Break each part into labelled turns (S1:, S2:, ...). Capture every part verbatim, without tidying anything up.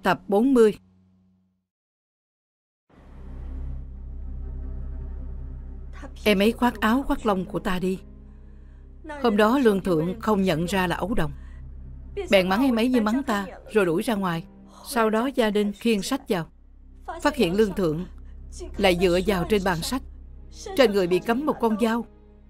S1: Tập bốn mươi. Em ấy khoác áo khoác lông của ta đi. Hôm đó Lương Thượng không nhận ra là ấu đồng, bèn mắng em ấy như mắng ta, rồi đuổi ra ngoài. Sau đó gia đình khiêng sách vào, phát hiện Lương Thượng lại dựa vào trên bàn sách, trên người bị cắm một con dao.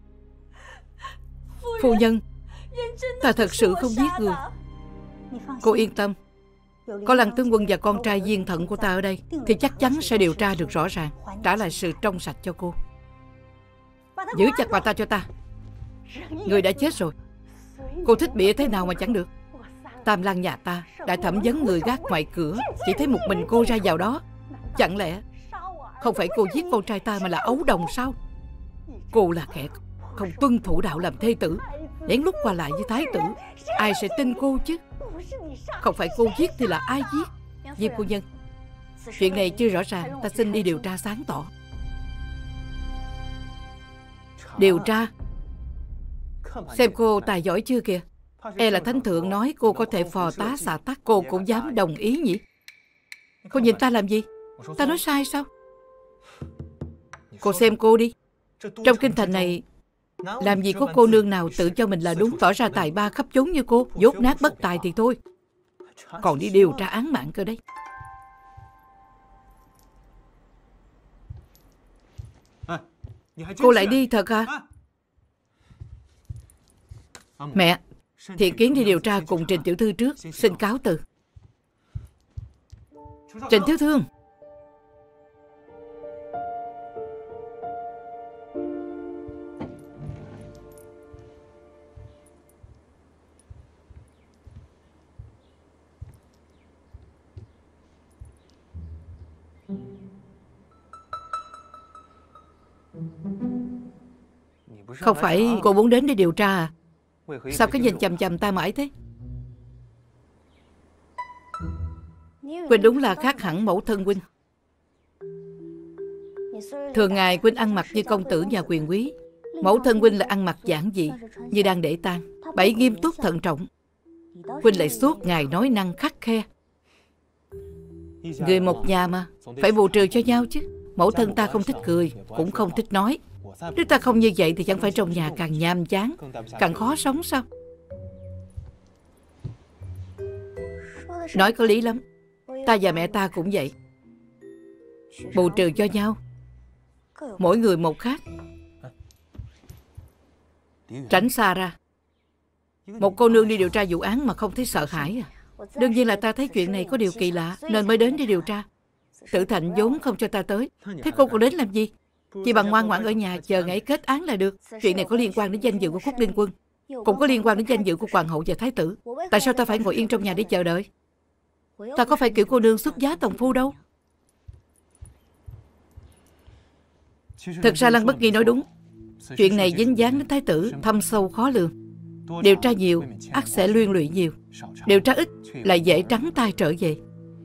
S1: Phu nhân, ta thật sự không giết người. Cô yên tâm, có Lăng tướng quân và con trai Diên Thận của ta ở đây thì chắc chắn sẽ điều tra được rõ ràng, trả lại sự trong sạch cho cô. Giữ chặt bà ta cho ta. Người đã chết rồi, cô thích bịa thế nào mà chẳng được. Tam Lang nhà ta đã thẩm vấn người gác ngoài cửa, chỉ thấy một mình cô ra vào đó. Chẳng lẽ không phải cô giết con trai ta mà là ấu đồng sao? Cô là kẻ không tuân thủ đạo làm thê tử, lén lút qua lại với thái tử, ai sẽ tin cô chứ? Không phải cô giết thì là ai giết? Diêm phu nhân, chuyện này chưa rõ ràng, ta xin đi điều tra sáng tỏ. Điều tra? Xem cô tài giỏi chưa kìa. E là thánh thượng nói cô có thể phò tá xạ tắc, cô cũng dám đồng ý nhỉ? Cô nhìn ta làm gì? Ta nói sai sao? Cô xem cô đi. Trong kinh thành này làm gì có cô nương nào tự cho mình là đúng, tỏ ra tài ba khắp chốn như cô. Dốt nát bất tài thì thôi, còn đi điều tra án mạng cơ đấy. Cô lại đi thật à? Mẹ, Thiện Kiến đi điều tra cùng Trình tiểu thư trước, xin cáo từ. Trình thiếu thương. Không phải cô muốn đến để điều tra à? Sao cứ nhìn chằm chằm ta mãi thế? Huynh đúng là khác hẳn mẫu thân huynh. Thường ngày huynh ăn mặc như công tử nhà quyền quý, mẫu thân huynh là ăn mặc giản dị như đang để tang, bày nghiêm túc thận trọng. Huynh lại suốt ngày nói năng khắt khe. Người một nhà mà, phải bù trừ cho nhau chứ. Mẫu thân ta không thích cười, cũng không thích nói. Nếu ta không như vậy thì chẳng phải trong nhà càng nhàm chán, càng khó sống sao? Nói có lý lắm. Ta và mẹ ta cũng vậy, bù trừ cho nhau, mỗi người một khác. Tránh xa ra. Một cô nương đi điều tra vụ án mà không thấy sợ hãi à? Đương nhiên là ta thấy chuyện này có điều kỳ lạ nên mới đến đi điều tra. Tử Thạnh vốn không cho ta tới, thế cô còn đến làm gì? Chỉ bằng ngoan ngoãn ở nhà chờ ngày kết án là được. Chuyện này có liên quan đến danh dự của Khúc Linh Quân, cũng có liên quan đến danh dự của hoàng hậu và thái tử. Tại sao ta phải ngồi yên trong nhà để chờ đợi? Ta có phải kiểu cô nương xuất giá tòng phu đâu. Thật ra Lăng Bất Nghi nói đúng. Chuyện này dính dáng đến thái tử, thâm sâu khó lường. Điều tra nhiều ắt sẽ liên lụy nhiều, điều tra ít lại dễ trắng tay trở về.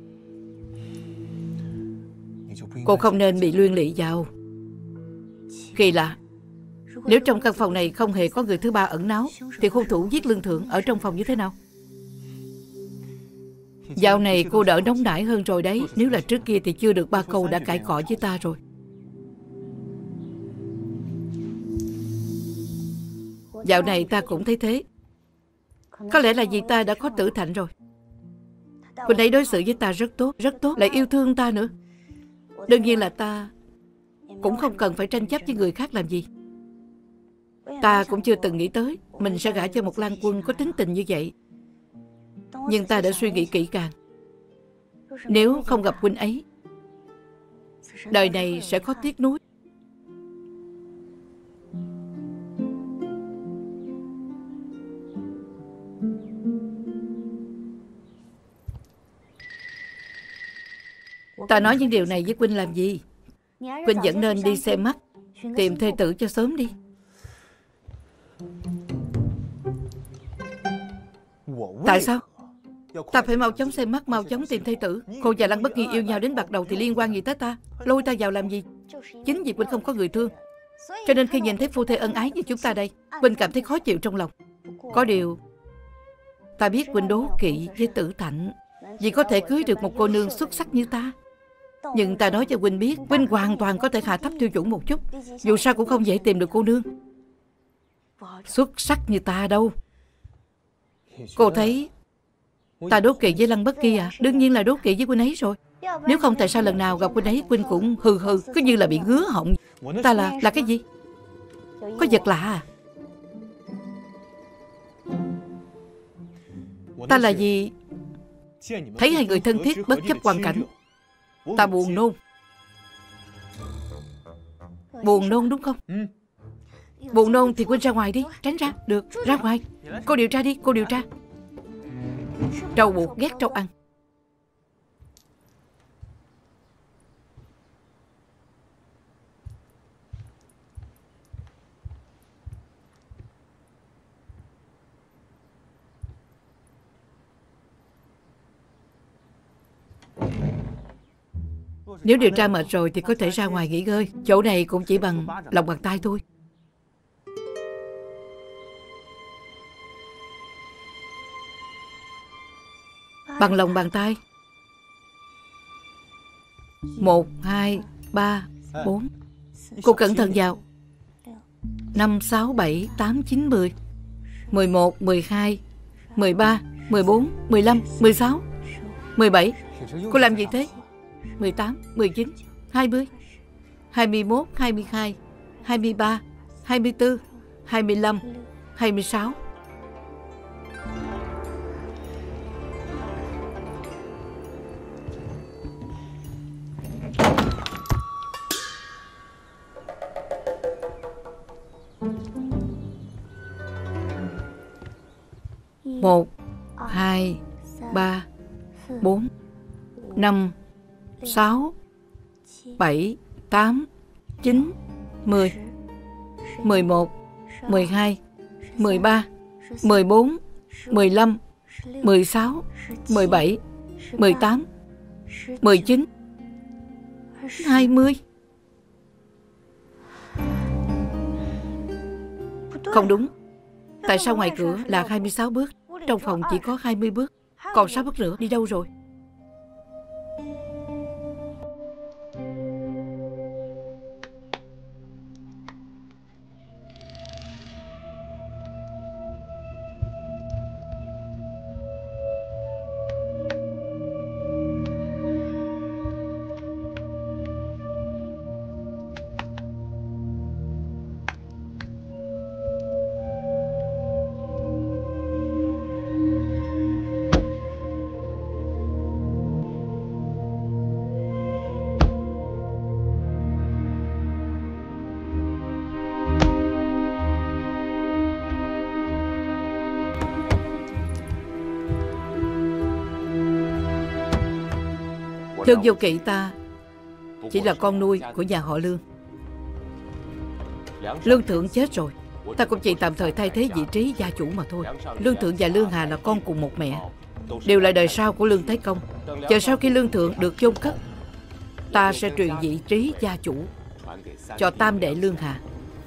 S1: Cô không nên bị liên lụy vào. Kỳ lạ, nếu trong căn phòng này không hề có người thứ ba ẩn náu thì hung thủ giết Lương Thượng ở trong phòng như thế nào? Dạo này cô đỡ nóng nảy hơn rồi đấy. Nếu là trước kia thì chưa được ba câu đã cãi cọ với ta rồi. Dạo này ta cũng thấy thế. Có lẽ là vì ta đã có Tử Thạnh rồi. Huynh ấy đối xử với ta rất tốt, rất tốt, lại yêu thương ta nữa. Đương nhiên là ta cũng không cần phải tranh chấp với người khác làm gì. Ta cũng chưa từng nghĩ tới mình sẽ gả cho một lang quân có tính tình như vậy. Nhưng ta đã suy nghĩ kỹ càng. Nếu không gặp huynh ấy, đời này sẽ có tiếc nuối. Ta nói những điều này với huynh làm gì? Huynh vẫn nên đi xem mắt, tìm thê tử cho sớm đi. Tại sao? Ta phải mau chóng xem mắt, mau chóng tìm thê tử. Cô và Lăng Bất Nghi yêu nhau đến bạc đầu thì liên quan gì tới ta? Lôi ta vào làm gì? Chính vì huynh không có người thương, cho nên khi nhìn thấy phu thê ân ái như chúng ta đây, huynh cảm thấy khó chịu trong lòng. Có điều ta biết huynh đố kỵ với Tử Thạnh. vì có thể cưới được một cô nương xuất sắc như ta. Nhưng ta nói cho huynh biết, huynh hoàn toàn có thể hạ thấp tiêu chuẩn một chút. Dù sao cũng không dễ tìm được cô nương xuất sắc như ta đâu. Cô thấy ta đố kỵ với Lăng Bất Kỳ à? Đương nhiên là đố kỵ với huynh ấy rồi. Nếu không tại sao lần nào gặp huynh ấy huynh cũng hừ hừ, cứ như là bị ngứa họng. Ta là là cái gì? Có vật lạ à? Ta là gì? Thấy hai người thân thiết bất chấp hoàn cảnh, ta buồn nôn. Buồn nôn đúng không? Buồn nôn thì huynh ra ngoài đi. Tránh ra. Được, ra ngoài. Cô điều tra đi, cô điều tra. Trâu buộc ghét trâu ăn. Nếu điều tra mệt rồi thì có thể ra ngoài nghỉ ngơi. Chỗ này cũng chỉ bằng lòng bàn tay thôi. Bằng lòng bàn tay. Một, hai, ba, bốn. Cô cẩn thận vào. Năm, sáu, bảy, tám, chín, mười. Mười một, mười hai, mười ba, mười bốn, mười lăm, mười sáu, mười bảy. Cô làm gì thế? Mười tám, mười chín, hai mươi, hai mươi mốt, hai mươi hai, hai mươi ba, hai mươi tư, hai mươi lăm, hai mươi sáu. Một, hai, ba, bốn, năm, sáu, bảy, tám, chín, mười, mười một, mười hai, mười ba, mười bốn, mười lăm, mười sáu, mười bảy, mười tám, mười chín, hai mươi. Không đúng. Tại sao ngoài cửa là hai mươi sáu bước, trong phòng chỉ có hai mươi bước, còn sáu bước nữa đi đâu rồi? Lương Vô Kỵ ta chỉ là con nuôi của nhà họ Lương. Lương Thượng chết rồi, ta cũng chỉ tạm thời thay thế vị trí gia chủ mà thôi. Lương Thượng và Lương Hà là con cùng một mẹ, đều là đời sau của Lương Thế Công. Chờ sau khi Lương Thượng được chôn cất, ta sẽ truyền vị trí gia chủ cho tam đệ Lương Hà.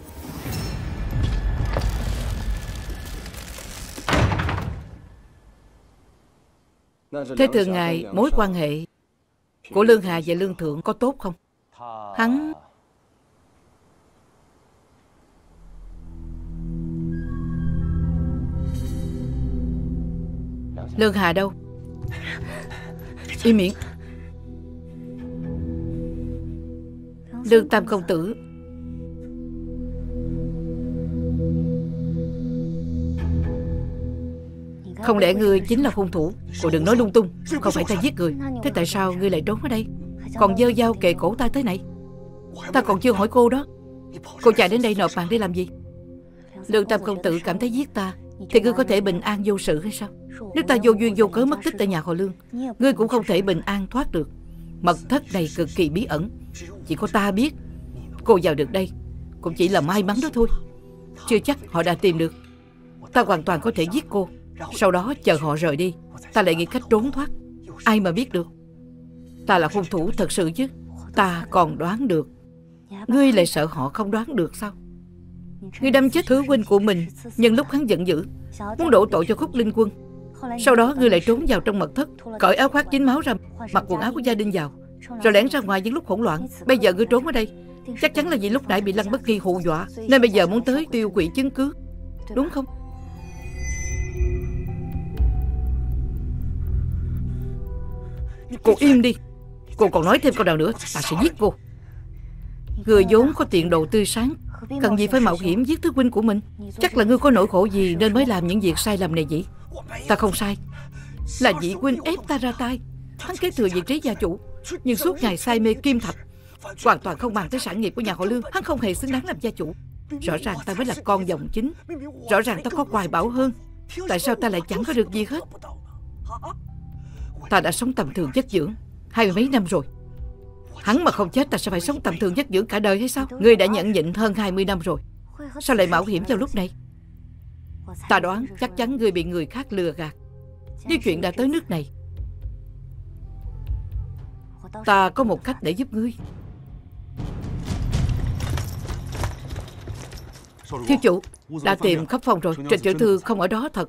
S1: Thế thường ngài mối quan hệ của Lương Hà và Lương Thượng có tốt không? Hắn Lương Hà đâu? Im miệng. Lương Tam công tử không lẽ ngươi chính là hung thủ? Cô đừng nói lung tung. Không phải ta giết người. Thế tại sao ngươi lại trốn ở đây, còn giơ dao kề cổ ta thế này? Ta còn chưa hỏi cô đó. Cô chạy đến đây nộp mạng để làm gì? Lương Tam công tử cảm thấy giết ta thì ngươi có thể bình an vô sự hay sao? Nếu ta vô duyên vô cớ mất tích tại nhà họ Lương, ngươi cũng không thể bình an thoát được. Mật thất này cực kỳ bí ẩn, chỉ có ta biết. Cô vào được đây cũng chỉ là may mắn đó thôi. Chưa chắc họ đã tìm được. Ta hoàn toàn có thể giết cô, sau đó chờ họ rời đi, ta lại nghĩ cách trốn thoát. Ai mà biết được. Ta là hung thủ thật sự chứ. Ta còn đoán được, ngươi lại sợ họ không đoán được sao? Ngươi đâm chết thứ huynh của mình nhân lúc hắn giận dữ, muốn đổ tội cho Khúc Linh Quân. Sau đó ngươi lại trốn vào trong mật thất, cởi áo khoác dính máu ra, mặc quần áo của gia đình vào, rồi lẻn ra ngoài những lúc hỗn loạn. Bây giờ ngươi trốn ở đây chắc chắn là vì lúc nãy bị Lăng Bất Kỳ hù dọa, nên bây giờ muốn tới tiêu hủy chứng cứ, đúng không? Cô im đi. Cô còn nói thêm câu nào nữa, ta sẽ giết cô. Người vốn có tiền đồ tươi sáng, cần gì phải mạo hiểm giết thứ huynh của mình? Chắc là ngươi có nỗi khổ gì nên mới làm những việc sai lầm này nhỉ? Ta không sai, là vị huynh ép ta ra tay. Hắn kế thừa vị trí gia chủ, nhưng suốt ngày say mê kim thạch, hoàn toàn không bằng tới sản nghiệp của nhà họ Lương. Hắn không hề xứng đáng làm gia chủ. Rõ ràng ta mới là con dòng chính, rõ ràng ta có hoài bão hơn, tại sao ta lại chẳng có được gì hết? Ta đã sống tầm thường vất vưởng hai mươi mấy năm rồi. Hắn mà không chết, ta sẽ phải sống tầm thường vất vưởng cả đời hay sao? Ngươi đã nhẫn nhịn hơn hai mươi năm rồi, sao lại mạo hiểm vào lúc này? Ta đoán chắc chắn ngươi bị người khác lừa gạt. Nếu chuyện đã tới nước này, ta có một cách để giúp ngươi. Thiếu chủ, đã tìm khắp phòng rồi, Trình tiểu thư không ở đó thật.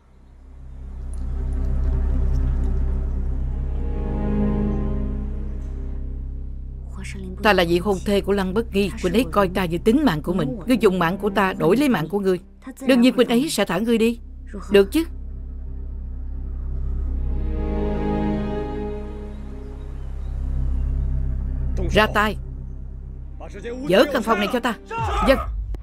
S1: Ta là vị hôn thê của Lăng Bất Nghi, huynh ấy coi ta như tính mạng của mình. Ngươi dùng mạng của ta đổi lấy mạng của ngươi, đương nhiên huynh ấy sẽ thả ngươi đi, được chứ? Ra tay, dỡ căn phòng này cho ta. Dân.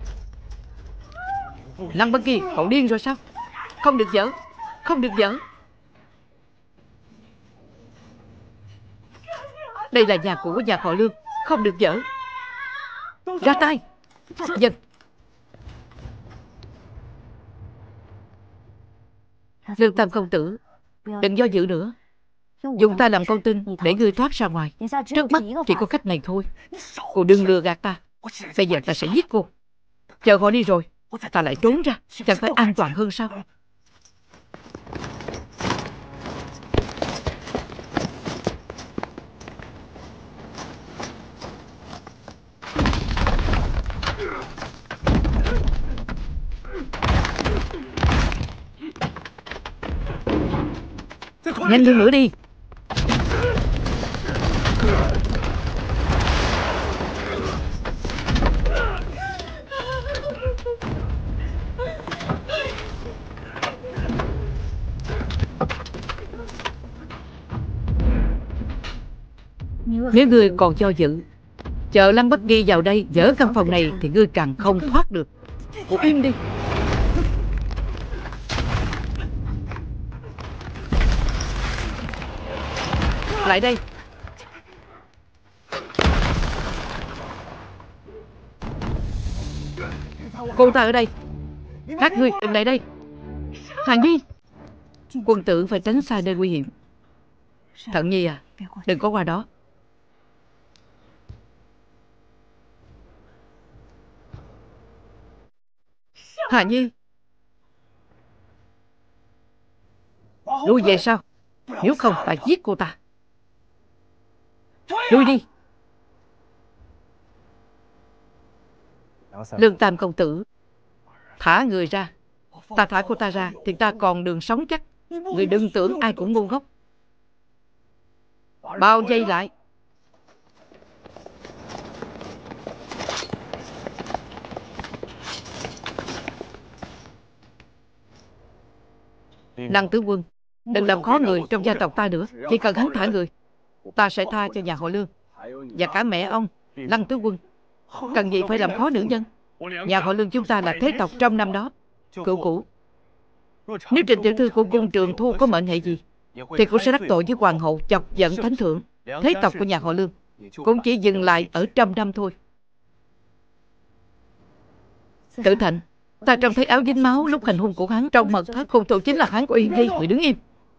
S1: Lăng Bất Nghi, cậu điên rồi sao? Không được dỡ, không được dỡ. Đây là nhà cũ của nhà họ Lương, không được dỡ. Ra tay. Dân. Lương Tam công tử, đừng do dự nữa. Dùng ta làm con tin để ngươi thoát ra ngoài. Trước mắt chỉ có cách này thôi. Cô đừng lừa gạt ta. Bây giờ ta sẽ giết cô. Chờ họ đi rồi ta lại trốn ra, chẳng phải an toàn hơn sao? Nhanh hơn nữa đi. Nếu ngươi còn do dự, chờ Lăng Bất Nghi vào đây dỡ căn phòng này thì ngươi càng không thoát được. Cô im đi. Lại đây. Cô ta ở đây. Các ngươi đừng lại đây. Hàng Nhi, quân tử phải tránh xa nơi nguy hiểm. Thận Nhi à, đừng có qua đó. Hà Nhi, lui về sau, nếu không ta giết cô ta. Lui đi. Lương Tam công tử, thả người ra. Ta thả cô ta ra thì ta còn đường sống chắc. Người đừng tưởng ai cũng ngu ngốc. Bao vây lại. Lăng tướng quân, đừng làm khó người trong gia tộc ta nữa. Chỉ cần hắn thả người, ta sẽ tha cho nhà họ Lương và cả mẹ ông. Lăng tướng quân, cần gì phải làm khó nữ nhân? Nhà họ Lương chúng ta là thế tộc trăm năm đó, cựu cũ. Nếu Trình tiểu thư của cung Trường Thu có mệnh hệ gì thì cũng sẽ đắc tội với hoàng hậu, chọc giận thánh thượng. Thế tộc của nhà họ Lương cũng chỉ dừng lại ở trăm năm thôi. Tử Thành, ta trông thấy áo dính máu lúc hành hung của hắn trong mật thất. Hung thủ chính là hắn của Yên Ly. Người đứng im.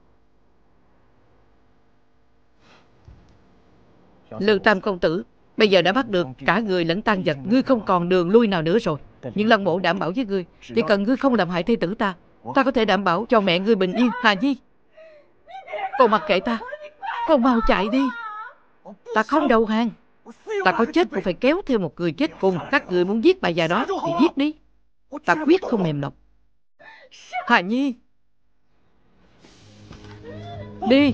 S1: Lương Tam công tử, bây giờ đã bắt được cả người lẫn tang vật. Ngươi không còn đường lui nào nữa rồi. Nhưng Lăng mộ đảm bảo với ngươi, chỉ cần ngươi không làm hại thê tử ta, ta có thể đảm bảo cho mẹ ngươi bình yên. Hà Nhi, cô mặc kệ ta, cô mau chạy đi. Ta không đầu hàng. Ta có chết cũng phải kéo theo một người chết cùng. Các người muốn giết bà già đó thì giết đi, ta quyết không mềm lòng. Hà Nhi. Đi.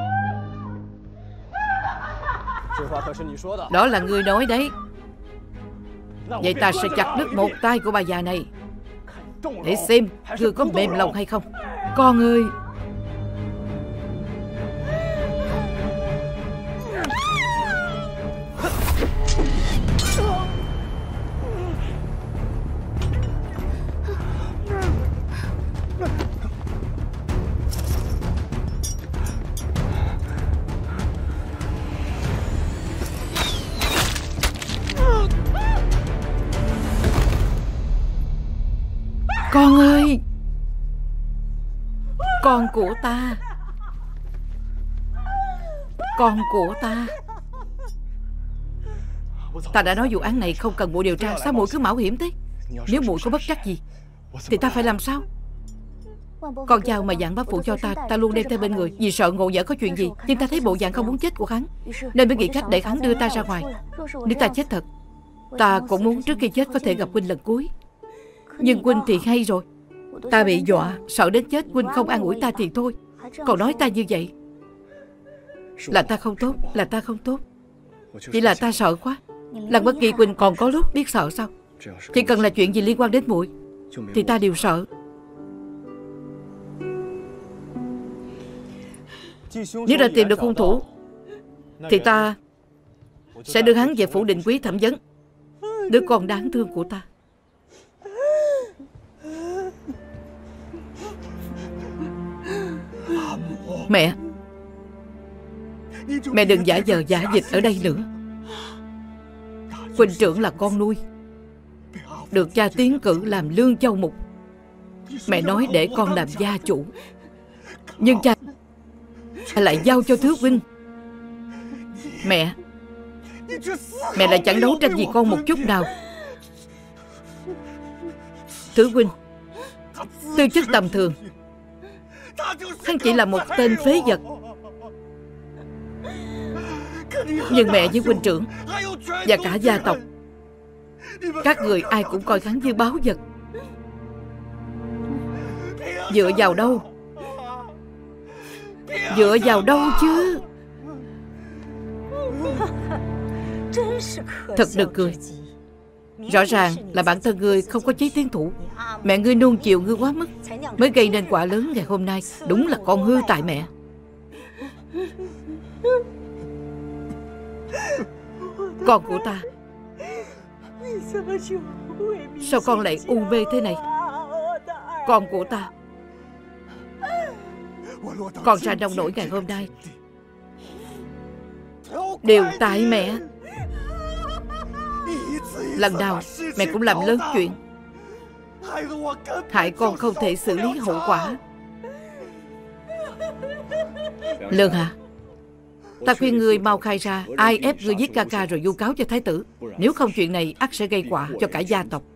S1: Đó là ngươi nói đấy. Vậy ta sẽ chặt đứt một tay của bà già này, để xem ngươi có mềm lòng hay không. Con ơi. Con ơi. Con của ta. Con của ta. Ta đã nói vụ án này không cần bộ điều tra. Sao muội cứ mạo hiểm thế? Nếu muội có bất trắc gì thì ta phải làm sao? Con chào mà dặn bác phụ cho ta, ta luôn đem theo bên người, vì sợ ngộ nhỡ có chuyện gì. Nhưng ta thấy bộ dạng không muốn chết của hắn, nên mới nghĩ cách để hắn đưa ta ra ngoài. Nếu ta chết thật, ta cũng muốn trước khi chết có thể gặp huynh lần cuối. Nhưng huynh thì hay rồi. Ta bị dọa, sợ đến chết huynh không an ủi ta thì thôi, còn nói ta như vậy. Là ta không tốt, là ta không tốt. Chỉ là ta sợ quá. Lần bất kỳ huynh còn có lúc biết sợ sao? Chỉ cần là chuyện gì liên quan đến muội thì ta đều sợ. Nếu đã tìm được hung thủ thì ta sẽ đưa hắn về phủ Định Quý thẩm vấn. Đứa con đáng thương của ta. Mẹ, mẹ đừng giả vờ giả vịt ở đây nữa. Huynh trưởng là con nuôi, được cha tiến cử làm lương châu mục. Mẹ nói để con làm gia chủ, nhưng cha lại giao cho Thứ huynh. Mẹ, mẹ lại chẳng đấu tranh vì con một chút nào. Thứ huynh tư chất tầm thường, hắn chỉ là một tên phế vật. Nhưng mẹ với huynh trưởng và cả gia tộc, các người ai cũng coi hắn như báu vật. Dựa vào đâu? Dựa vào đâu chứ? Thật nực cười. Rõ ràng là bản thân ngươi không có chí tiến thủ. Mẹ ngươi nuông chiều ngươi quá mức, mới gây nên quả lớn ngày hôm nay. Đúng là con hư tại mẹ. Con của ta, sao con lại u mê thế này? Con của ta, con ra nông nổi ngày hôm nay đều tại mẹ. Lần nào mẹ cũng làm lớn chuyện, hại con không thể xử lý hậu quả. Lương Hà, ta khuyên ngươi mau khai ra ai ép ngươi giết ca ca rồi vu cáo cho thái tử. Nếu không chuyện này ắt sẽ gây họa cho cả gia tộc.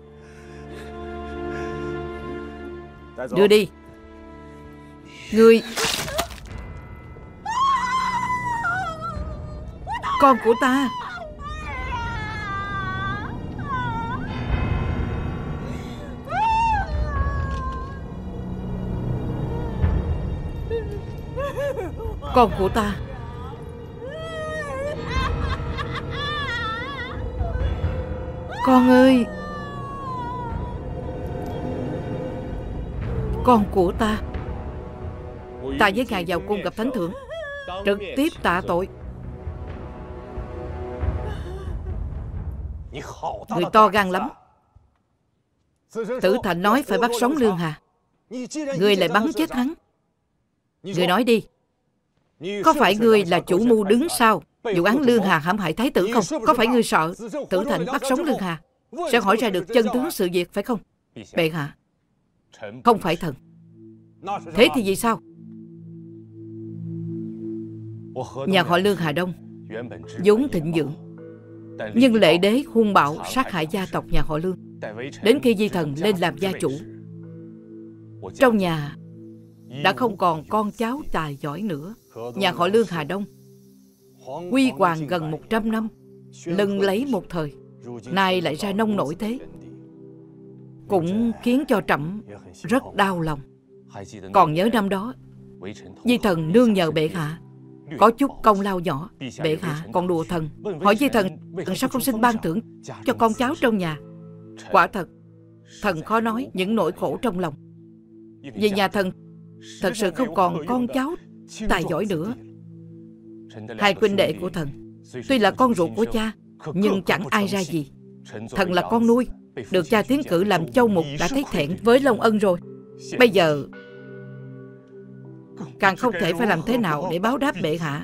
S1: Đưa đi. Ngươi, con của ta. Con của ta. Con ơi. Con của ta. Ta với ngài vào cung gặp thánh thượng, trực tiếp tạ tội. Người to gan lắm. Tử Thành nói phải bắt sống Lương Hà, người lại bắn chết hắn. Người nói đi, có phải ngươi là chủ mưu đứng sau vụ án Lương Hà hãm hại thái tử không? Có phải ngươi sợ Tử Thành bắt sống Lương Hà sẽ hỏi ra được chân tướng sự việc, phải không? Bệ hạ, không phải thần. Thế thì vì sao? Nhà họ Lương Hà Đông vốn thịnh vượng, nhưng lệ đế hung bạo sát hại gia tộc nhà họ Lương. Đến khi Di Thần lên làm gia chủ, trong nhà đã không còn con cháu tài giỏi nữa. Nhà họ Lương Hà Đông huy hoàng gần một trăm năm, lừng lấy một thời, nay lại ra nông nổi thế, cũng khiến cho trẫm rất đau lòng. Còn nhớ năm đó Di thần nương nhờ bệ hạ, có chút công lao nhỏ. Bệ hạ còn đùa thần, hỏi Di thần sao không xin ban thưởng cho con cháu trong nhà. Quả thật, thần khó nói những nỗi khổ trong lòng. Vì nhà thần thật sự không còn con cháu tài giỏi nữa. Hai huynh đệ của thần tuy là con ruột của cha, nhưng chẳng ai ra gì. Thần là con nuôi, được cha tiến cử làm châu mục đã thấy thẹn với Long Ân rồi. Bây giờ càng không thể phải làm thế nào để báo đáp bệ hạ.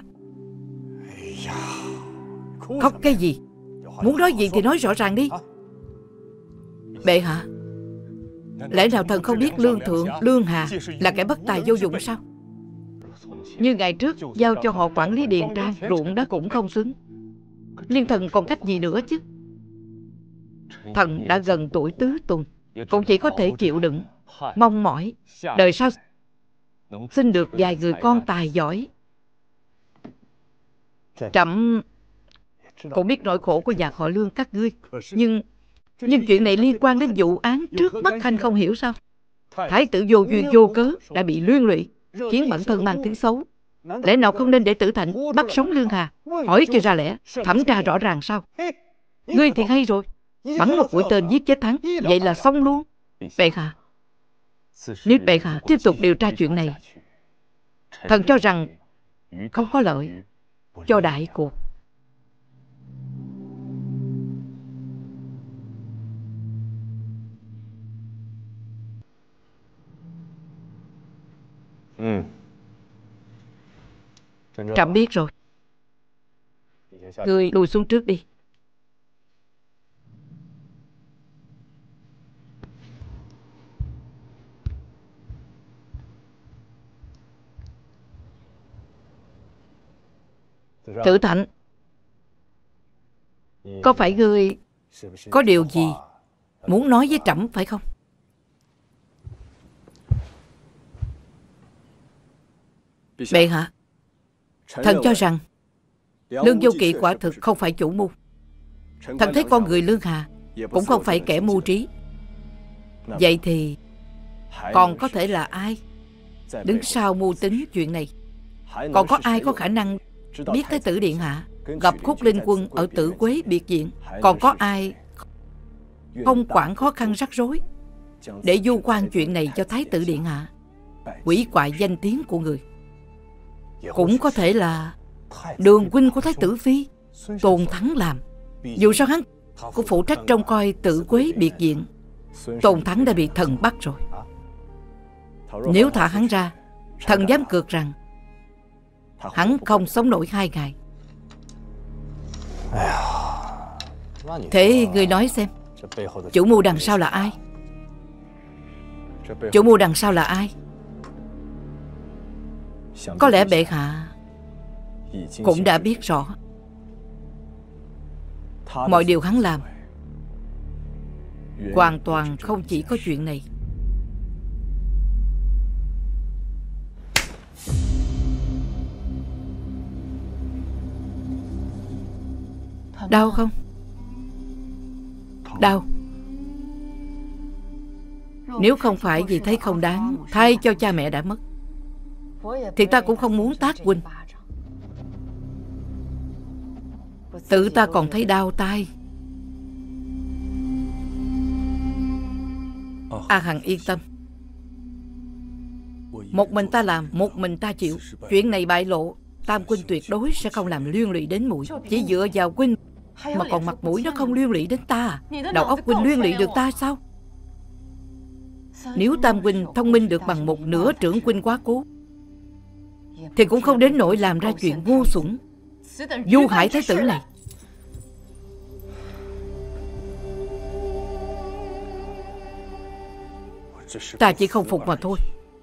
S1: Khóc cái gì? Muốn nói gì thì nói rõ ràng đi. Bệ hạ, lẽ nào thần không biết Lương Thượng, Lương Hà là kẻ bất tài vô dụng sao? Như ngày trước giao cho họ quản lý điền trang, ruộng đất cũng không xứng. Liên thần còn cách gì nữa chứ? Thần đã gần tuổi tứ tuần, cũng chỉ có thể chịu đựng, mong mỏi đời sau xin được vài người con tài giỏi. Trẫm cũng biết nỗi khổ của nhà họ Lương các ngươi, nhưng nhưng chuyện này liên quan đến vụ án trước mắt Khanh không hiểu sao? Thái tử vô duyên vô cớ đã bị liên lụy, khiến bản thân mang tiếng xấu. Lẽ nào không nên để Tử Thành bắt sống Lương Hà, hỏi cho ra lẽ, thẩm tra rõ ràng sao? Ngươi thì hay rồi, bắn một mũi tên giết chết hắn, vậy là xong luôn. Bệ hạ, nếu bệ hạ tiếp tục điều tra chuyện này, thần cho rằng không có lợi cho đại cuộc. Trẫm biết rồi. Ngươi lùi xuống trước đi. Tử Thành, có phải ngươi có điều gì muốn nói với trẫm phải không? Bệ hạ, thần cho rằng Lương Vô Kỵ quả thực không phải chủ mưu. Thần thấy con người Lương Hà cũng không phải kẻ mưu trí. Vậy thì còn có thể là ai đứng sau mưu tính chuyện này? Còn có ai có khả năng biết Thái tử điện hạ gặp Khúc Linh Quân ở Tử Quế biệt viện? Còn có ai không quản khó khăn rắc rối để vu oan chuyện này cho Thái tử điện hạ, hủy hoại danh tiếng của người? Cũng có thể là đường huynh của Thái tử phi Tôn Thắng làm. Dù sao hắn cũng phụ trách trông coi Tử Quế biệt viện. Tôn Thắng đã bị thần bắt rồi. Nếu thả hắn ra, thần dám cược rằng hắn không sống nổi hai ngày. Thế người nói xem, chủ mưu đằng sau là ai? Chủ mưu đằng sau là ai? Có lẽ bệ hạ cũng đã biết rõ. Mọi điều hắn làm hoàn toàn không chỉ có chuyện này. Đau không? Đau. Nếu không phải vì thấy không đáng thay cho cha mẹ đã mất, thì ta cũng không muốn tát huynh. Tự ta còn thấy đau tai. A Hằng yên tâm, một mình ta làm, một mình ta chịu. Chuyện này bại lộ, Tam huynh tuyệt đối sẽ không làm liên lụy đến muội. Chỉ dựa vào huynh mà còn mặt mũi nó không liên lụy đến ta. Đầu óc huynh liên lụy được ta sao? Nếu Tam huynh thông minh được bằng một nửa trưởng huynh quá cố, thì cũng không đến nỗi làm ra chuyện ngu xuẩn du hại thái tử này. Ta chỉ không phục mà thôi.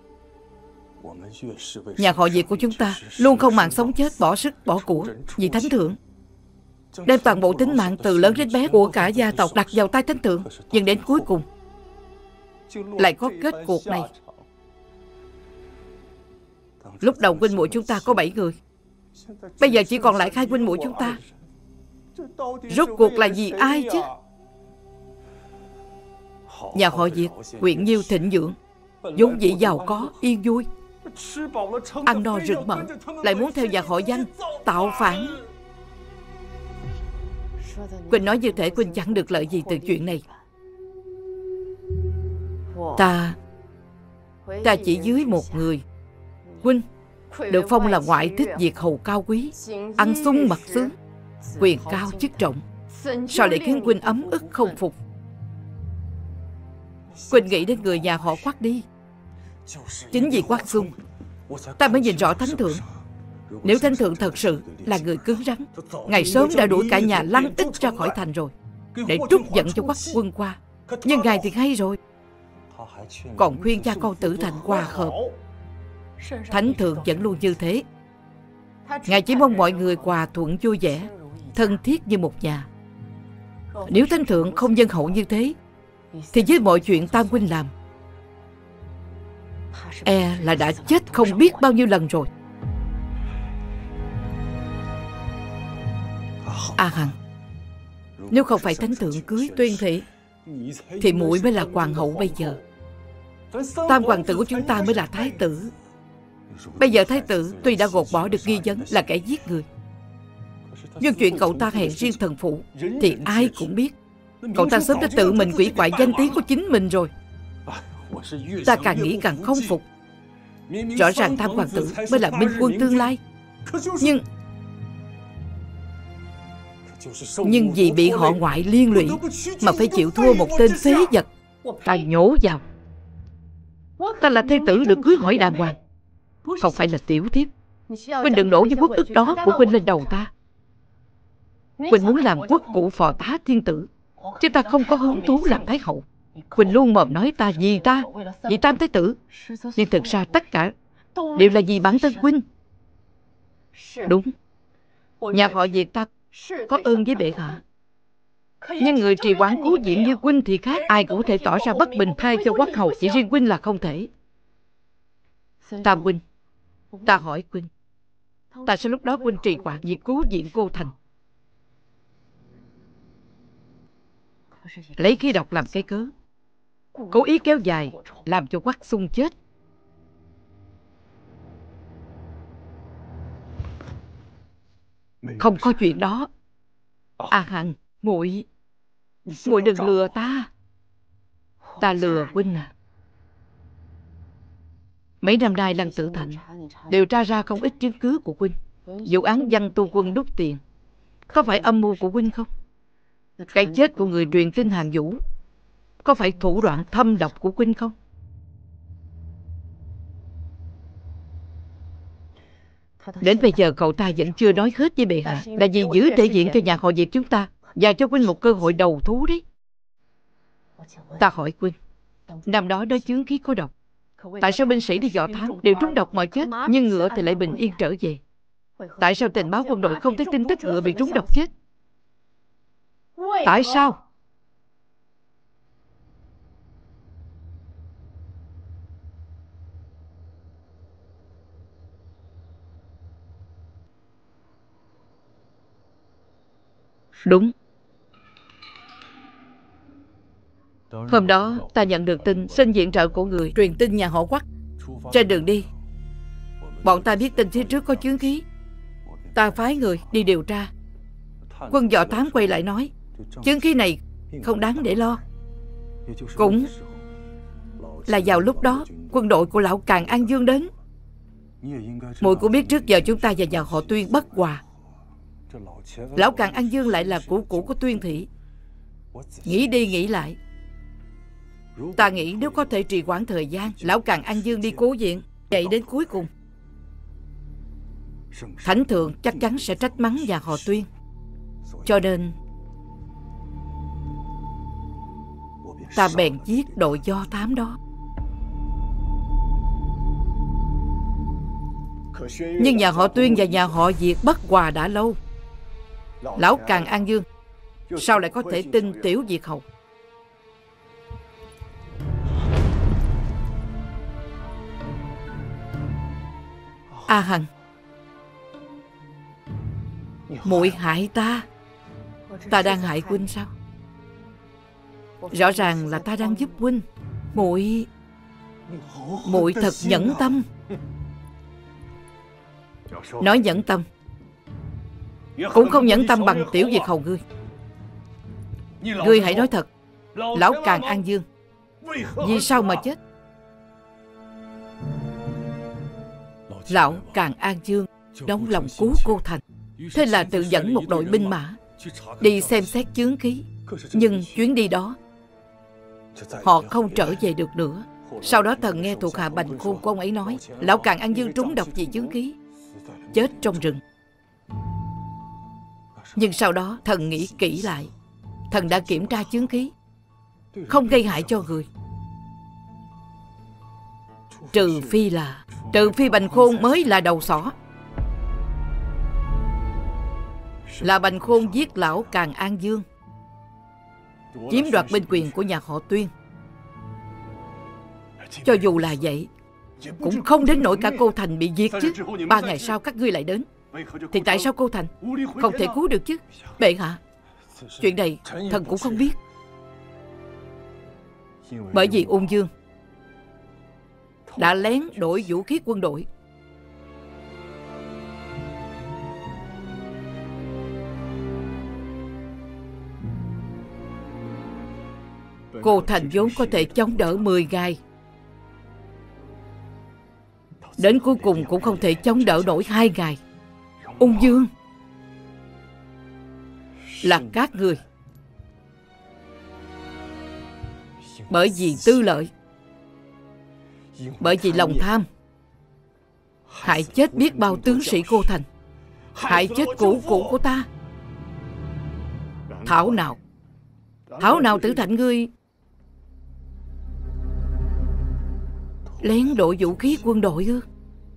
S1: Nhà họ Diệp của chúng ta luôn không màng sống chết, bỏ sức bỏ của vì thánh thượng, đem toàn bộ tính mạng từ lớn đến bé của cả gia tộc đặt vào tay thánh thượng. Nhưng đến cuối cùng lại có kết cuộc này. Lúc đầu huynh muội chúng ta có bảy người, bây giờ chỉ còn lại hai huynh muội chúng ta. Rốt cuộc là vì ai chứ? Nhà họ Diệp, huyện Nhiêu thịnh vượng, vốn dĩ giàu có, yên vui, Ăn no rừng mỡ, lại muốn theo nhà họ Văn tạo phản. Quỳnh nói như thể Quỳnh chẳng được lợi gì từ chuyện này. Ta Ta chỉ dưới một người. Quỳnh được phong là ngoại thích diệt hầu cao quý, ăn sung mặc sướng, quyền cao chức trọng, sao lại khiến Quỳnh ấm ức không phục? Quỳnh nghĩ đến người nhà họ Quách đi. Chính vì Quách Xung, ta mới nhìn rõ Thánh Thượng. Nếu Thánh Thượng thật sự là người cứng rắn, ngày sớm đã đuổi cả nhà lăn ích ra khỏi thành rồi, để trút giận cho Quách quân qua. Nhưng ngài thì hay rồi, còn khuyên cha con tử thành hòa hợp. Thánh Thượng vẫn luôn như thế. Ngài chỉ mong mọi người hòa thuận vui vẻ, thân thiết như một nhà. Nếu Thánh Thượng không nhân hậu như thế, thì với mọi chuyện Tam huynh làm, e là đã chết không biết bao nhiêu lần rồi. A Hằng, nếu không phải Thánh Thượng cưới Tuyên Thị, thì muội mới là hoàng hậu bây giờ. Tam hoàng tử của chúng ta mới là thái tử. Bây giờ thái tử tuy đã gột bỏ được nghi vấn là kẻ giết người, nhưng chuyện cậu ta hẹn riêng thần phụ thì ai cũng biết. Cậu ta sớm đã tự mình hủy hoại danh tiếng của chính mình rồi. Ta càng nghĩ càng không phục. Rõ ràng Tam hoàng tử mới là minh quân tương lai, Nhưng Nhưng vì bị họ ngoại liên lụy mà phải chịu thua một tên phế vật. Ta nhổ vào. Ta là thê tử được cưới hỏi đàng hoàng, không phải là tiểu thiếp. Huynh đừng đổ những quốc ức đó của huynh lên đầu ta. Huynh muốn làm quốc cụ phò tá thiên tử, chứ ta không có hứng thú làm thái hậu. Huynh luôn mồm nói ta vì ta, vì Tam thái tử, nhưng thực ra tất cả đều là vì bản thân huynh. Đúng, nhà họ Diệt ta có ơn với bệ hạ, nhưng người trì hoãn cứu viện như huynh thì khác. Ai cũng có thể tỏ ra bất bình thay cho Quách hầu, chỉ riêng huynh là không thể. Tam huynh, ta hỏi huynh, tại sao lúc đó huynh trì hoãn việc cứu viện cô thành, lấy khí độc làm cái cớ, cố ý kéo dài làm cho Quách Xung chết? Không có chuyện đó. A Hằng, muội muội đừng lừa ta. Ta lừa huynh à? Mấy năm nay Lăng Tử Thành điều tra ra không ít chứng cứ của huynh. Vụ án Văn Tu Quân đốt tiền có phải âm mưu của huynh không? Cái chết của người truyền tin Hàn Vũ có phải thủ đoạn thâm độc của huynh không? Đến bây giờ cậu ta vẫn chưa nói hết với bệ hạ, là vì giữ thể diện cho nhà họ Diệp chúng ta và cho huynh một cơ hội đầu thú đấy. Ta hỏi huynh, năm đó đối chướng khí có độc, tại sao binh sĩ đi dò thám đều trúng độc mà chết, nhưng ngựa thì lại bình yên trở về? Tại sao tình báo quân đội không thấy tin tức ngựa bị trúng độc chết? Tại sao? Đúng. Hôm đó ta nhận được tin xin viện trợ của người truyền tin nhà họ Quách. Trên đường đi, bọn ta biết tin phía trước có chướng khí. Ta phái người đi điều tra. Quân dò thám quay lại nói chướng khí này không đáng để lo. Cũng là vào lúc đó quân đội của lão Càn An Dương đến. Muội cũng biết trước giờ chúng ta và nhà họ Tuyên bất hòa. Lão Càn An Dương lại là cũ cũ của Tuyên thị. Nghĩ đi nghĩ lại, ta nghĩ nếu có thể trì hoãn thời gian, lão Càn An Dương đi cứu viện, chạy đến cuối cùng, Thánh thượng chắc chắn sẽ trách mắng nhà họ Tuyên. Cho nên ta bèn giết đội do thám đó. Nhưng nhà họ Tuyên và nhà họ Diệt bất hòa đã lâu. Lão Càn An Dương sao lại có thể tin Tiểu Diệt hầu? A Hằng, muội hại ta. Ta đang hại huynh sao? Rõ ràng là ta đang giúp huynh. Muội Muội thật nhẫn tâm. Nói nhẫn tâm cũng không nhẫn tâm bằng Tiểu Việt Hầu ngươi. Ngươi hãy nói thật, lão Càn An Dương vì sao mà chết? Lão Càn An Dương nóng lòng cứu cô Thành, thế là tự dẫn một đội binh mã đi xem xét chướng khí. Nhưng chuyến đi đó họ không trở về được nữa. Sau đó thần nghe thuộc hạ Bành Khôn của ông ấy nói lão Càn An Dương trúng độc vì chướng khí, chết trong rừng. Nhưng sau đó thần nghĩ kỹ lại, thần đã kiểm tra chướng khí, không gây hại cho người. Trừ phi là Trừ phi Bành Khôn mới là đầu sỏ. Là Bành Khôn giết lão Càn An Dương, chiếm đoạt binh quyền của nhà họ Tuyên. Cho dù là vậy, cũng không đến nỗi cả cô Thành bị giết chứ. Ba ngày sau các ngươi lại đến, thì tại sao cô Thành không thể cứu được chứ? Bệ hạ, chuyện này thần cũng không biết. Bởi vì Ung Dương đã lén đổi vũ khí quân đội. Cô Thành vốn có thể chống đỡ mười ngày, đến cuối cùng cũng không thể chống đỡ nổi hai ngày. Ung Dương là các người bởi vì tư lợi, bởi vì lòng tham, hại chết biết bao tướng sĩ cô Thành, hại chết cũ cũ của ta. Thảo nào Thảo nào Tử Thành ngươi lén đổi vũ khí quân đội ư?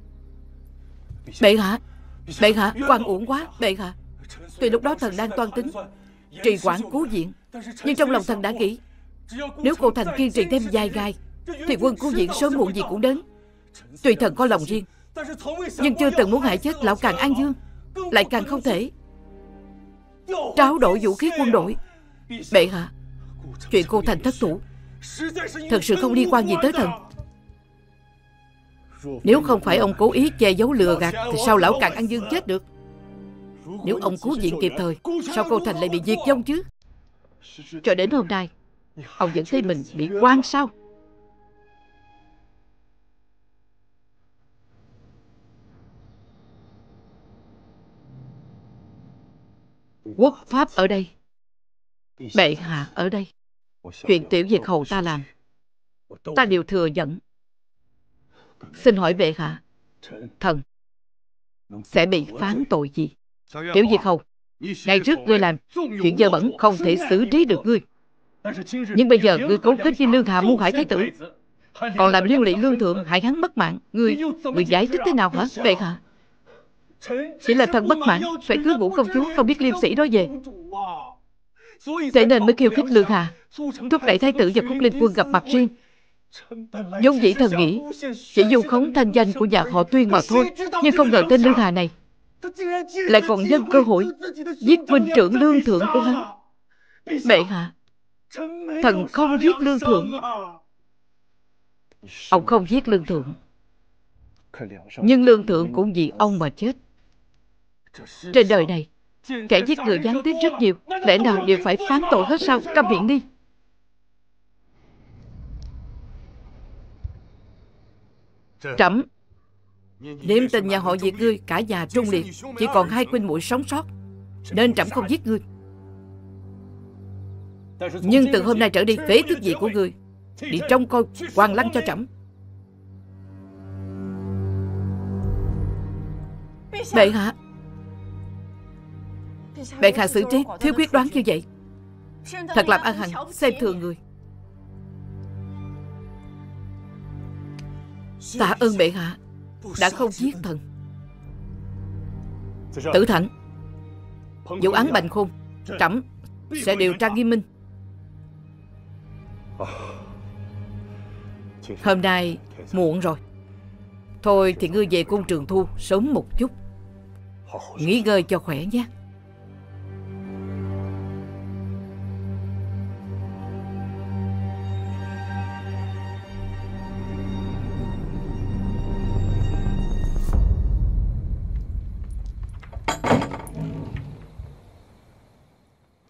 S1: Bệ hạ, bệ hạ, oan uổng quá. Bệ hạ, tuy lúc đó thần đang toan tính trì hoãn cứu viện, nhưng trong lòng thần đã nghĩ, nếu cô Thành kiên trì thêm vài ngày thì quân cứu viện sớm muộn gì cũng đến. Tuy thần có lòng riêng, nhưng chưa từng muốn hại chết lão Càn An Dương, lại càng không thể trao đổi vũ khí quân đội. Bệ hạ, chuyện cô Thành thất thủ thật sự không liên quan gì tới thần. Nếu không phải ông cố ý che giấu lừa gạt thì sao lão Càn An Dương chết được? Nếu ông cứu viện kịp thời, sao cô Thành lại bị diệt vong chứ? Cho đến hôm nay ông vẫn thấy mình bị oan sao? Quốc pháp ở đây, bệ hạ ở đây, chuyện Tiểu Việt Hầu ta làm, ta đều thừa nhận. Xin hỏi bệ hạ, thần sẽ bị phán tội gì? Tiểu Việt Hầu, ngày trước ngươi làm chuyện dơ bẩn không thể xử trí được ngươi, nhưng bây giờ ngươi cấu kết với Lương Hà mưu hại thái tử, còn làm liên lụy Lương Thượng hại hắn mất mạng. Ngươi, ngươi giải thích thế nào hả bệ hạ? Chỉ là thần bất mãn phải cưới Vũ công chúa không biết liêm sĩ đó về, thế nên mới khiêu khích Lương Hà, thúc đẩy thái tử và Khúc Linh Quân gặp mặt riêng. Vốn dĩ thần nghĩ chỉ vu khống thanh danh của nhà họ Tuyên mà thôi, nhưng không ngờ tên Lương Hà này lại còn nhân cơ hội giết huynh trưởng Lương Thượng của hắn. Bệ hạ, thần không giết Lương Thượng. Ông không giết Lương Thượng, nhưng Lương Thượng cũng vì ông mà chết. Trên đời này kẻ giết người gián tiếp rất nhiều, lẽ nào đều phải phán tội hết sao? Câm miệng đi. Trẫm niệm tình nhà họ Diệt ngươi cả nhà trung liệt, chỉ còn hai huynh muội sống sót, nên trẫm không giết ngươi. Nhưng từ hôm nay trở đi, phế tước vị của ngươi, đi trông coi Hoàng Lăng cho trẫm. Bệ hạ, bệ hạ xử trí thiếu quyết đoán như vậy, thật làm An Hằng xem thường người. Tạ ơn bệ hạ đã không giết thần. Tử Thành, vụ án Bành Khôn trẫm sẽ điều tra nghiêm minh. Hôm nay muộn rồi, thôi thì ngươi về cung Trường Thu sớm một chút, nghỉ ngơi cho khỏe nhé.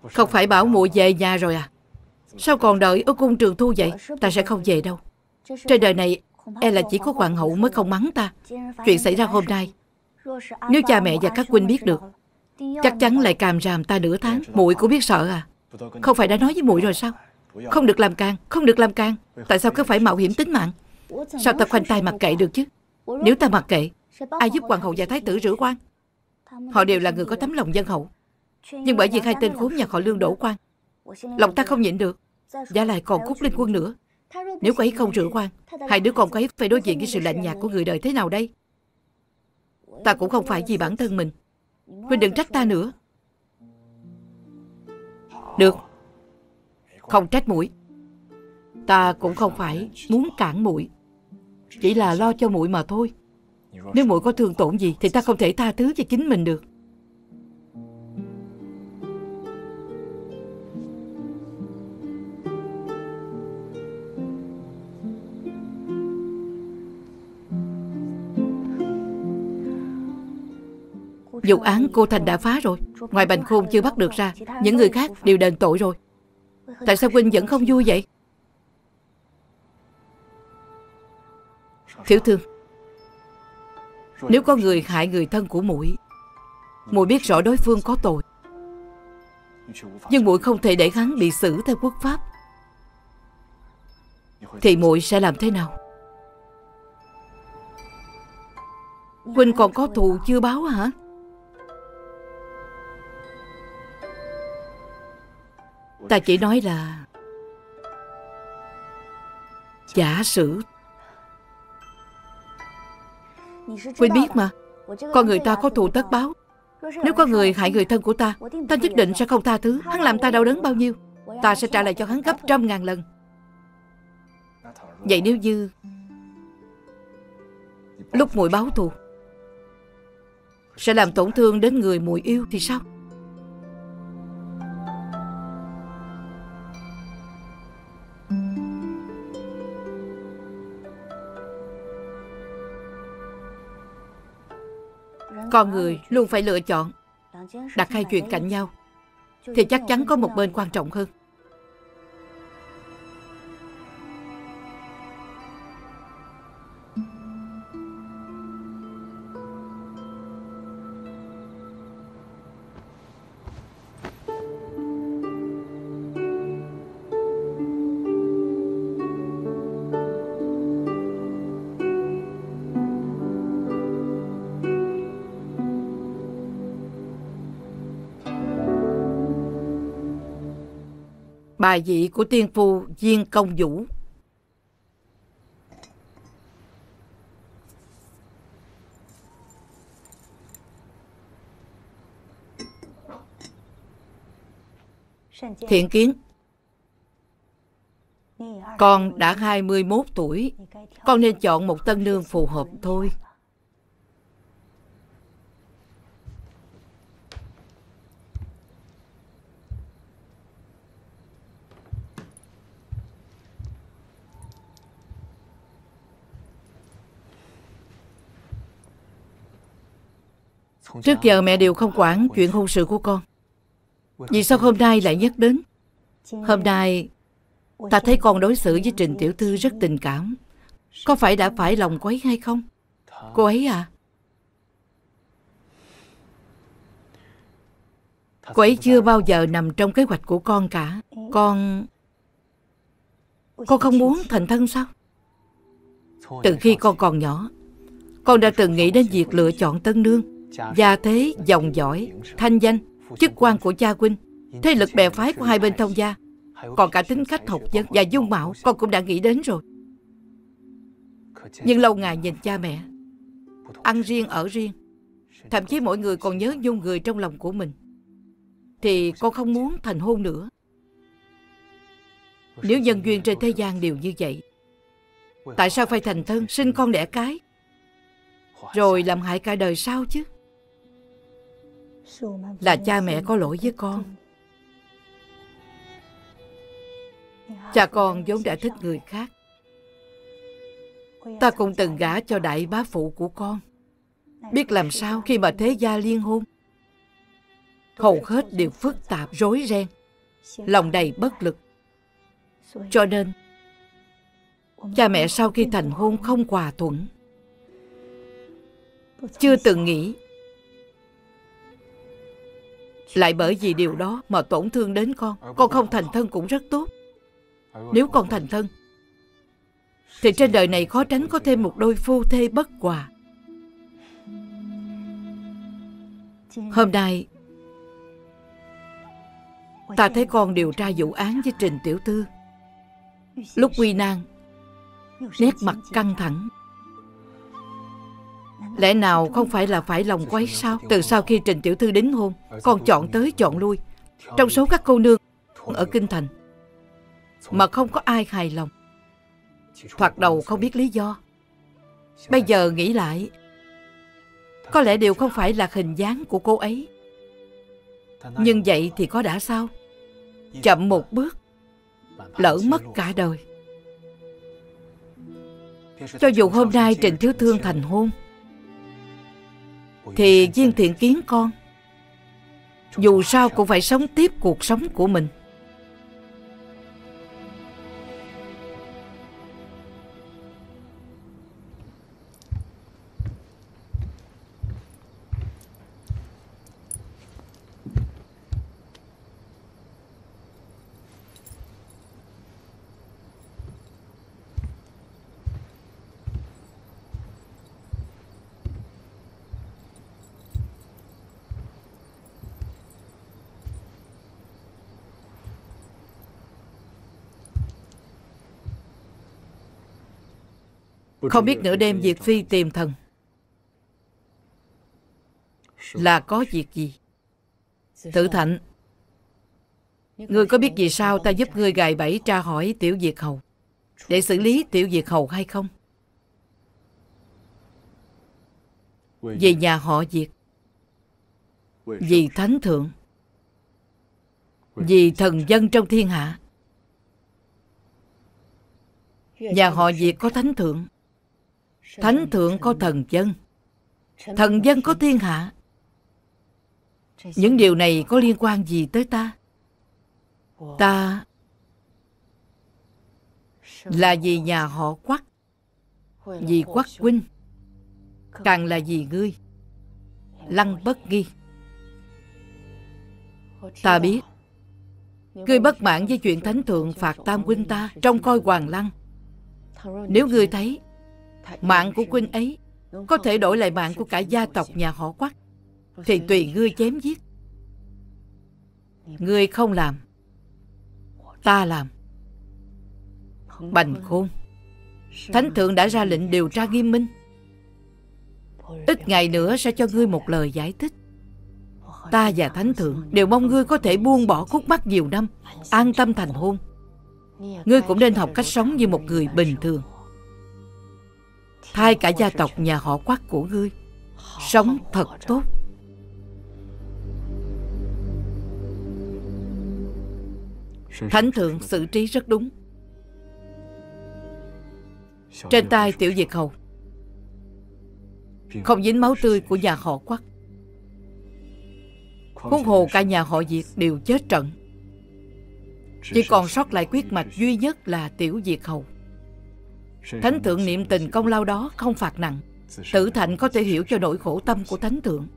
S1: Không phải bảo muội về nhà rồi à? Sao còn đợi ở cung Trường Thu vậy? Ta sẽ không về đâu. Trên đời này e là chỉ có hoàng hậu mới không mắng ta. Chuyện xảy ra hôm nay, nếu cha mẹ và các huynh biết được, chắc chắn lại càm ràm ta nửa tháng. Muội cũng biết sợ à? Không phải đã nói với muội rồi sao? Không được làm càng, không được làm càng. Tại sao cứ phải mạo hiểm tính mạng? Sao ta khoanh tay mặc kệ được chứ? Nếu ta mặc kệ, ai giúp hoàng hậu và thái tử rửa quan? Họ đều là người có tấm lòng nhân hậu, nhưng bởi vì hai tên khốn nhà họ Lương đổ quan, lòng ta không nhịn được. Giả lại còn Cúc Linh Quân nữa. Nếu cô ấy không rửa quan, hai đứa con cô ấy phải đối diện với sự lạnh nhạt của người đời thế nào đây? Ta cũng không phải vì bản thân mình. Huynh đừng trách ta nữa. Được, không trách muội. Ta cũng không phải muốn cản muội, chỉ là lo cho muội mà thôi. Nếu muội có thương tổn gì thì ta không thể tha thứ cho chính mình được. Vụ án cô Thành đã phá rồi. Ngoài Bành Khôn chưa bắt được ra, những người khác đều đền tội rồi. Tại sao huynh vẫn không vui vậy? Tiểu Thương, nếu có người hại người thân của muội, muội biết rõ đối phương có tội, nhưng muội không thể để hắn bị xử theo quốc pháp, thì muội sẽ làm thế nào? Huynh còn có thù chưa báo hả? Ta chỉ nói là giả sử. Huynh biết mà, con người ta có thù tất báo. Nếu có người hại người thân của ta, ta nhất định sẽ không tha thứ. Hắn làm ta đau đớn bao nhiêu, ta sẽ trả lại cho hắn gấp trăm ngàn lần. Vậy nếu như lúc muội báo thù sẽ làm tổn thương đến người muội yêu thì sao? Con người luôn phải lựa chọn. Đặt hai chuyện cạnh nhau thì chắc chắn có một bên quan trọng hơn. Bài vị của tiên phu Viên Công Vũ. Thiện Kiến, con đã hai mươi mốt tuổi, con nên chọn một tân nương phù hợp thôi. Trước giờ mẹ đều không quản chuyện hôn sự của con. Vì sao hôm nay lại nhắc đến? Hôm nay ta thấy con đối xử với Trình tiểu thư rất tình cảm. Có phải đã phải lòng cô ấy hay không? Cô ấy à? Cô ấy chưa bao giờ nằm trong kế hoạch của con cả. Con... Con không muốn thành thân sao? Từ khi con còn nhỏ, con đã từng nghĩ đến việc lựa chọn tân nương. Gia thế, dòng dõi, thanh danh, chức quan của cha huynh, thế lực bè phái của hai bên thông gia, còn cả tính cách học vấn và dung mạo con cũng đã nghĩ đến rồi. Nhưng lâu ngày nhìn cha mẹ ăn riêng ở riêng, thậm chí mỗi người còn nhớ nhung người trong lòng của mình, thì con không muốn thành hôn nữa. Nếu nhân duyên trên thế gian đều như vậy, tại sao phải thành thân sinh con đẻ cái, rồi làm hại cả đời sau chứ? Là cha mẹ có lỗi với con. Cha con vốn đã thích người khác. Ta cũng từng gả cho đại bá phụ của con. Biết làm sao khi mà thế gia liên hôn, hầu hết đều phức tạp rối ren. lòng đầy bất lực. Cho nên, cha mẹ sau khi thành hôn không hòa thuận. Chưa từng nghĩ lại bởi vì điều đó mà tổn thương đến con. Con không thành thân cũng rất tốt. Nếu con thành thân thì trên đời này khó tránh có thêm một đôi phu thê bất hòa. Hôm nay ta thấy con điều tra vụ án với Trình tiểu thư. Lúc nguy nan, nét mặt căng thẳng. Lẽ nào không phải là phải lòng quấy sao? Từ sau khi Trình tiểu thư đính hôn, con chọn tới chọn lui. Trong số các cô nương ở kinh thành mà không có ai hài lòng. Thoạt đầu không biết lý do. Bây giờ nghĩ lại, có lẽ đều không phải là hình dáng của cô ấy. Nhưng vậy thì có đã sao? Chậm một bước, lỡ mất cả đời. Cho dù hôm nay Trình Thiếu Thương thành hôn, thì Viên Thiện Kiến con dù sao cũng phải sống tiếp cuộc sống của mình. Không biết nửa đêm Diệt Phi tìm thần là có việc gì? Tử Thạnh, ngươi có biết vì sao ta giúp ngươi gài bẫy tra hỏi Tiểu Diệt Hầu để xử lý Tiểu Diệt Hầu hay không? Vì nhà họ Diệt, vì thánh thượng, vì thần dân trong thiên hạ. Nhà họ Diệt có thánh thượng, thánh thượng có thần dân, thần dân có thiên hạ. Những điều này có liên quan gì tới ta? Ta là vì nhà họ Quách, vì Quách huynh, càng là vì ngươi, Lăng Bất Nghi. Ta biết ngươi bất mãn với chuyện thánh thượng phạt tam huynh ta trông coi Hoàng Lăng. Nếu ngươi thấy mạng của huynh ấy có thể đổi lại mạng của cả gia tộc nhà họ Quách, thì tùy ngươi chém giết. Ngươi không làm, ta làm. Bành Khôn, thánh thượng đã ra lệnh điều tra nghiêm minh. Ít ngày nữa sẽ cho ngươi một lời giải thích. Ta và thánh thượng đều mong ngươi có thể buông bỏ khúc mắc nhiều năm, an tâm thành hôn. Ngươi cũng nên học cách sống như một người bình thường, thay cả gia tộc nhà họ Quách của ngươi sống thật tốt. Thánh thượng xử trí rất đúng. Trên tay Tiểu Diệt Hầu không dính máu tươi của nhà họ Quách. Huống hồ cả nhà họ Diệt đều chết trận, chỉ còn sót lại quyết mạch duy nhất là Tiểu Diệt Hầu. Thánh thượng niệm tình công lao đó không phạt nặng. Tử Thạnh có thể hiểu cho nỗi khổ tâm của thánh thượng.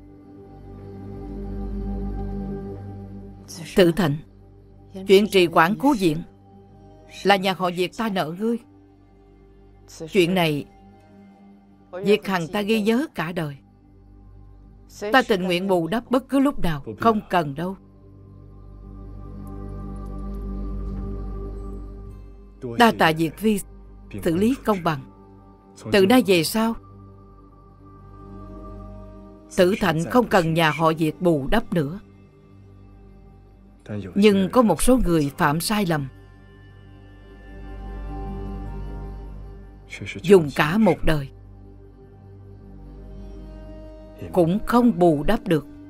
S1: Tử Thạnh, chuyện trì quản cố viện là nhà họ Diệt ta nợ ngươi. Chuyện này Diệt Hằng ta ghi nhớ cả đời. Ta tình nguyện bù đắp bất cứ lúc nào. Không cần đâu. Đa tạ Diệt Phi xử lý công bằng. Từ nay về sau, Tử Thạnh không cần nhà họ Diệt bù đắp nữa. Nhưng có một số người phạm sai lầm, dùng cả một đời cũng không bù đắp được.